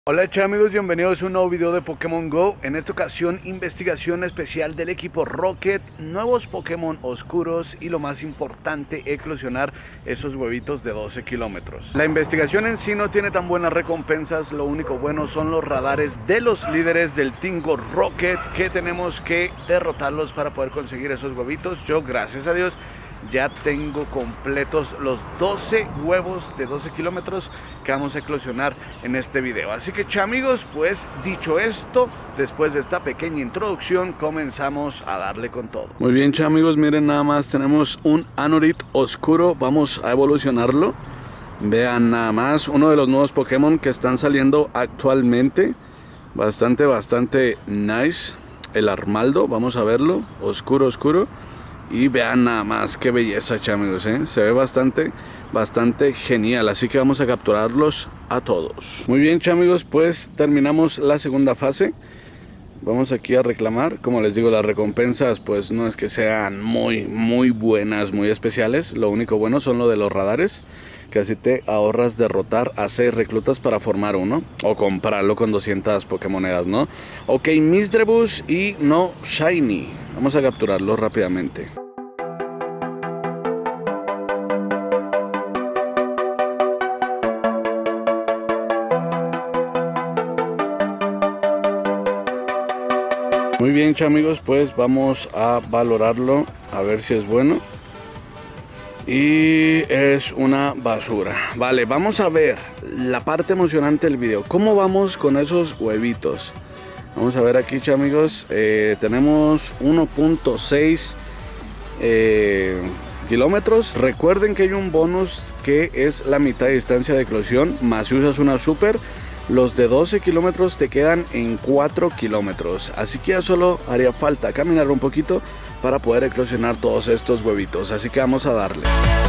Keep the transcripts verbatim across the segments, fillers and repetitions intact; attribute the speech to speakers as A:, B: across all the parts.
A: Hola chao amigos, bienvenidos a un nuevo video de Pokémon Go. En esta ocasión, investigación especial del equipo Rocket, nuevos Pokémon oscuros y lo más importante, eclosionar esos huevitos de doce kilómetros. La investigación en sí no tiene tan buenas recompensas, lo único bueno son los radares de los líderes del Team Go Rocket, que tenemos que derrotarlos para poder conseguir esos huevitos. Yo, gracias a Dios, ya tengo completos los doce huevos de doce kilómetros que vamos a eclosionar en este video. Así que amigos, pues dicho esto, después de esta pequeña introducción, comenzamos a darle con todo. Muy bien amigos, miren, nada más tenemos un Anurit oscuro, vamos a evolucionarlo. Vean nada más, uno de los nuevos Pokémon que están saliendo actualmente. Bastante, bastante nice. El Armaldo, vamos a verlo, oscuro, oscuro. Y vean nada más qué belleza, amigos, ¿eh? Se ve bastante, bastante genial. Así que vamos a capturarlos a todos. Muy bien, amigos, pues terminamos la segunda fase. Vamos aquí a reclamar. Como les digo, las recompensas pues no es que sean muy, muy buenas, muy especiales. Lo único bueno son lo de los radares, que así te ahorras derrotar a seis reclutas para formar uno. O comprarlo con doscientas Pokémonedas, ¿no? Ok, Misdreavus y no Shiny. Vamos a capturarlo rápidamente. Muy bien amigos, pues vamos a valorarlo, a ver si es bueno. Y es una basura. Vale, vamos a ver la parte emocionante del video. ¿Cómo vamos con esos huevitos? Vamos a ver aquí amigos, eh, tenemos uno punto seis eh, kilómetros. Recuerden que hay un bonus que es la mitad de distancia de eclosión, más si usas una super. Los de doce kilómetros te quedan en cuatro kilómetros, así que ya solo haría falta caminar un poquito para poder eclosionar todos estos huevitos, así que vamos a darle.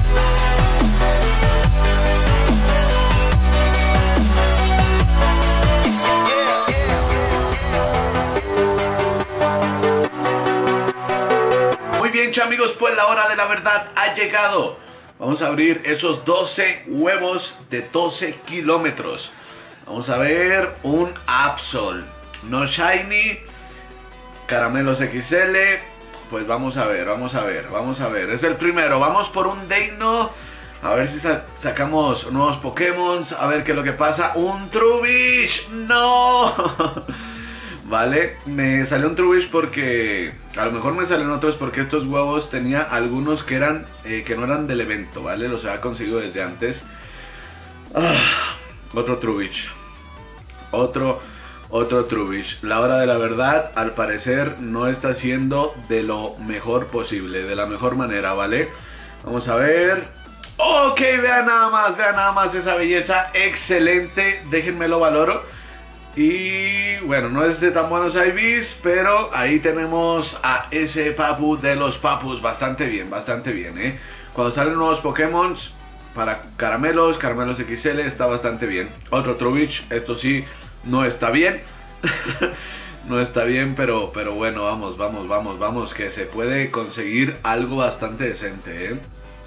A: Muy bien amigos, pues la hora de la verdad ha llegado. Vamos a abrir esos doce huevos de doce kilómetros. Vamos a ver un Absol, no Shiny, Caramelos X L. Pues vamos a ver, vamos a ver, vamos a ver. Es el primero, vamos por un Deino. A ver si sa sacamos nuevos Pokémon. A ver qué es lo que pasa. Un Trubbish, no. Vale, me salió un Trubbish porque a lo mejor me salen otros porque estos huevos tenía algunos que eran eh, que no eran del evento, ¿vale? Los había conseguido desde antes. Ah. Otro Trubbish. Otro, otro Trubbish. La hora de la verdad, al parecer, no está siendo de lo mejor posible, de la mejor manera, ¿vale? Vamos a ver. Ok, vean nada más, vean nada más esa belleza. Excelente, déjenmelo valoro. Y bueno, no es de tan buenos I Vs, pero ahí tenemos a ese Papu de los Papus. Bastante bien, bastante bien, ¿eh? Cuando salen nuevos Pokémon para caramelos, caramelos X L, está bastante bien. Otro Trubbish, esto sí, no está bien. No está bien, pero, pero bueno, vamos, vamos, vamos, vamos, que se puede conseguir algo bastante decente, ¿eh?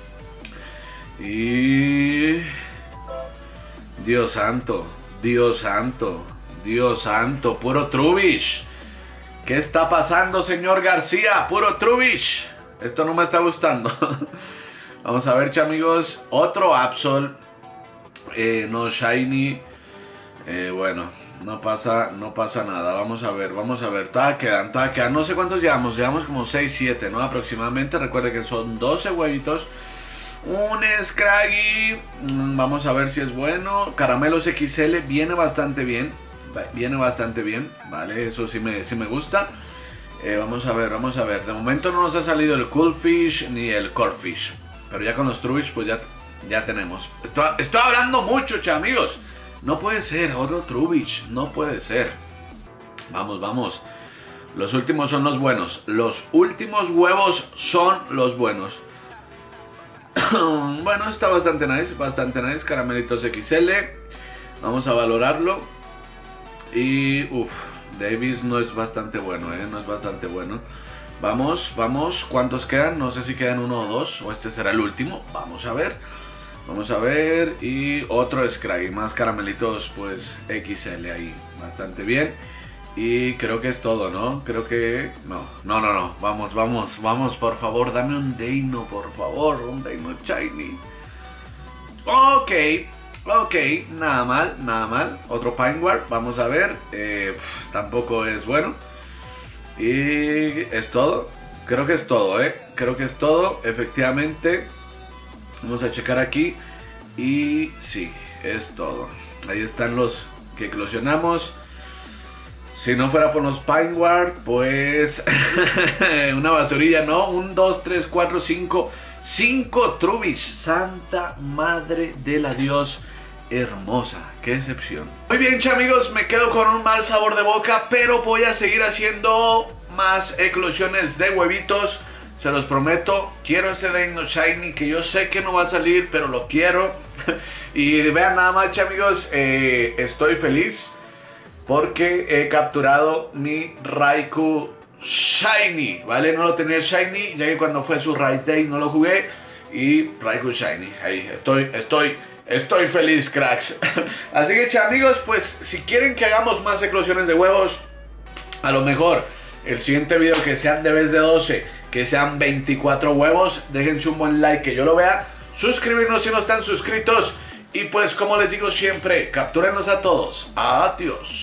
A: Y... Dios santo, Dios santo, Dios santo, puro Trubbish. ¿Qué está pasando, señor García? Puro Trubbish. Esto no me está gustando. Vamos a ver, amigos, otro Absol, eh, no Shiny, eh, bueno, no pasa, no pasa nada. Vamos a ver, vamos a ver, todavía quedan, todavía quedan, no sé cuántos llevamos, llevamos como seis, siete, ¿no? Aproximadamente, recuerden que son doce huevitos. Un Scraggy, vamos a ver si es bueno. Caramelos X L, viene bastante bien, viene bastante bien, vale, eso sí me, sí me gusta. Eh, vamos a ver, vamos a ver, de momento no nos ha salido el Coolfish ni el Corphish. Pero ya con los Trubbish pues ya, ya tenemos. Estoy, estoy hablando mucho, amigos. No puede ser, otro Trubbish. No puede ser. Vamos, vamos. Los últimos son los buenos. Los últimos huevos son los buenos. Bueno, está bastante nice. Bastante nice. Caramelitos X L. Vamos a valorarlo. Y uff, Davis no es bastante bueno, ¿eh? No es bastante bueno. Vamos, vamos, ¿cuántos quedan? No sé si quedan uno o dos, o este será el último. Vamos a ver. Vamos a ver, y otro Scraggy, más caramelitos, pues X L ahí, bastante bien. Y creo que es todo, ¿no? Creo que... No, no, no, no, vamos, vamos, vamos, por favor, dame un Deino, por favor, un Deino Shiny. Ok, ok, nada mal, nada mal, otro Pineguard, vamos a ver, eh, pff, tampoco es bueno. Y es todo, creo que es todo, ¿eh? Creo que es todo, efectivamente. Vamos a checar aquí. Y sí, es todo. Ahí están los que eclosionamos. Si no fuera por los Pineguard, pues una basurilla, ¿no? Un, dos, tres, cuatro, cinco. Cinco Trubbish. Santa madre de la Dios hermosa. Qué excepción. Muy bien, amigos, me quedo con un mal sabor de boca, pero voy a seguir haciendo más eclosiones de huevitos. Se los prometo, quiero ese Deino Shiny que yo sé que no va a salir, pero lo quiero. Y vean nada más, amigos, eh, estoy feliz porque he capturado mi Raikou Shiny, ¿vale? No lo tenía Shiny, ya que cuando fue su Raid Day no lo jugué. Y Raikou Shiny, ahí estoy, estoy, estoy feliz, cracks. Así que, amigos, pues si quieren que hagamos más eclosiones de huevos, a lo mejor el siguiente video que sean de vez de doce, que sean veinticuatro huevos, déjense un buen like que yo lo vea, suscribirnos si no están suscritos y pues como les digo siempre, captúrenlos a todos. Adiós.